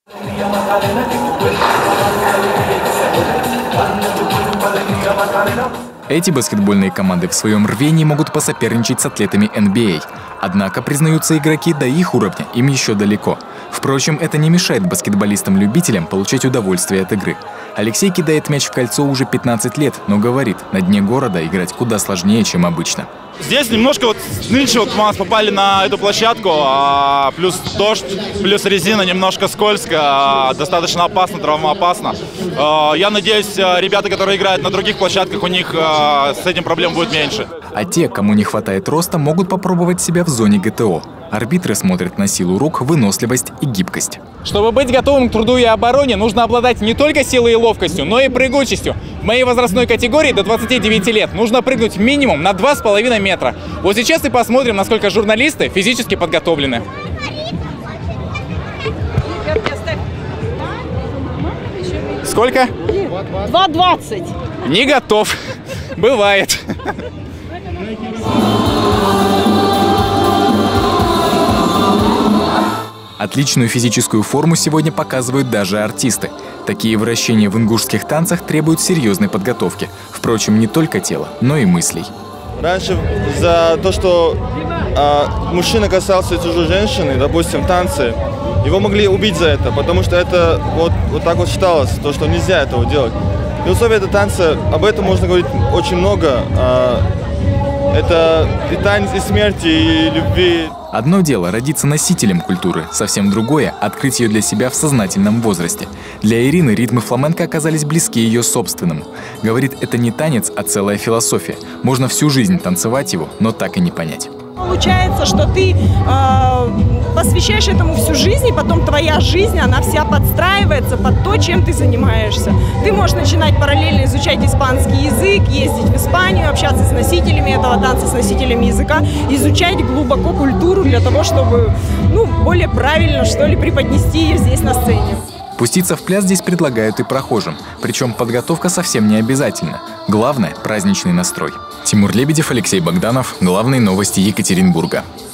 Эти баскетбольные команды в своем рвении могут посоперничать с атлетами NBA. Однако, признаются игроки, до их уровня им еще далеко. Впрочем, это не мешает баскетболистам-любителям получать удовольствие от игры. Алексей кидает мяч в кольцо уже 15 лет, но говорит, на дне города играть куда сложнее, чем обычно. Здесь немножко нынче мы нас попали на эту площадку, плюс дождь, плюс резина, немножко скользко, достаточно опасно, травмоопасно. Я надеюсь, ребята, которые играют на других площадках, у них с этим проблем будет меньше. А те, кому не хватает роста, могут попробовать себя в зоне ГТО. Арбитры смотрят на силу рук, выносливость и гибкость. Чтобы быть готовым к труду и обороне, нужно обладать не только силой и ловкостью, но и прыгучестью. В моей возрастной категории до 29 лет нужно прыгнуть минимум на 2,5 метра. Вот сейчас и посмотрим, насколько журналисты физически подготовлены. Сколько? 2,20. Не готов. Бывает. Отличную физическую форму сегодня показывают даже артисты. Такие вращения в ингушских танцах требуют серьезной подготовки. Впрочем, не только тела, но и мыслей. Раньше за то, что мужчина касался чужой женщины, допустим, в танце, его могли убить за это, потому что это вот так вот считалось, то, что нельзя этого делать. Философия этого танца, об этом можно говорить очень много. Это и танец, и смерти, и любви. Одно дело родиться носителем культуры, совсем другое – открыть ее для себя в сознательном возрасте. Для Ирины ритмы фламенко оказались близки ее собственному. Говорит, это не танец, а целая философия. Можно всю жизнь танцевать его, но так и не понять. Получается, что ты посвящаешь этому всю жизнь, и потом твоя жизнь, она вся подстраивается под то, чем ты занимаешься. Ты можешь начинать параллельно изучать испанский язык, ездить в Испанию, общаться с носителями этого танца, с носителями языка, изучать глубоко культуру для того, чтобы более правильно, что ли, преподнести ее здесь на сцене. Пуститься в пляс здесь предлагают и прохожим. Причем подготовка совсем не обязательна. Главное – праздничный настрой. Тимур Лебедев, Алексей Богданов. Главные новости Екатеринбурга.